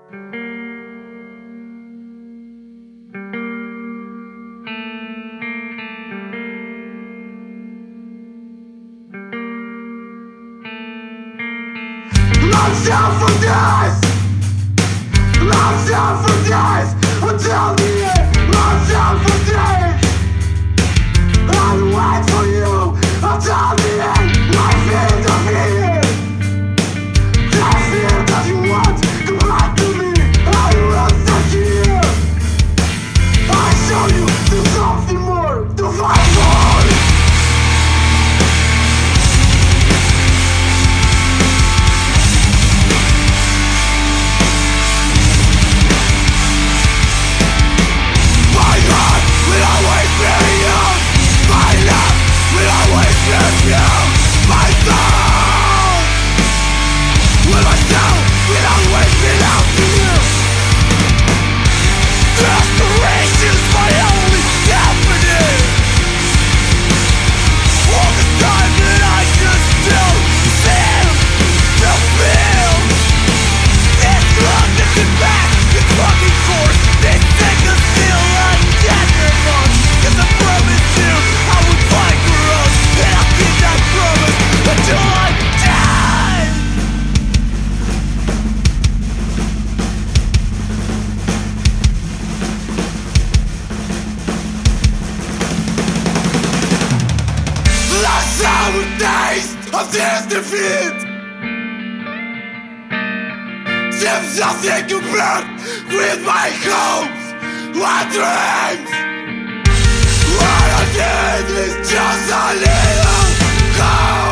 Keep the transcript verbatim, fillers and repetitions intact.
I'm down for this! I'm down for this! Until the end! I'm down for this! I'll wait for you until the end! I feel the fear! The fear that you want, come back to me! I will stay here! I show you there's something more to fight for! My soul will myself will always belong to you. Desperation's my only company. All the time that I just still seem to feel this looking back, this fucking course, this thing is still like that much. Cause I promised you I would fight for us, and I'll keep that promise until I die. The sour taste of this defeat seems nothing compared with my hopes, my dreams. What I need is just a little hope.